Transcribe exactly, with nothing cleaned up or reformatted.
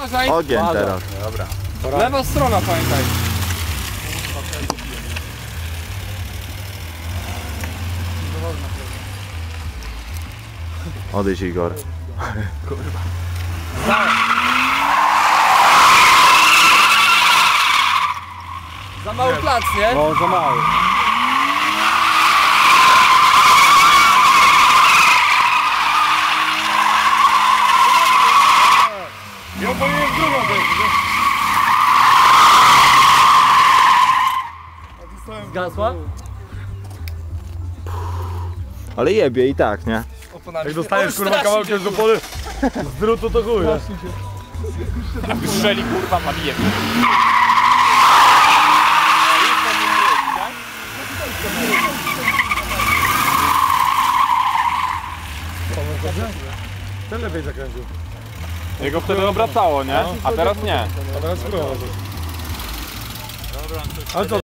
uważaj. Ogień teraz. Dobra. Lewa strona, pamiętaj. Odejdź, Igor. Kurwa. Za mały plac, nie? No, za mały. Ja powinienem w drugą też, nie? Zgasła? Ale jebie i tak, nie? Jak dostajesz kurwa kawałkiem z opony z drutu, to chuj. Jak strzeli kurwa, zabije. Ten lepiej zakręcił. Jego wtedy obracało, nie? A teraz nie. A teraz spróbował. Ale co?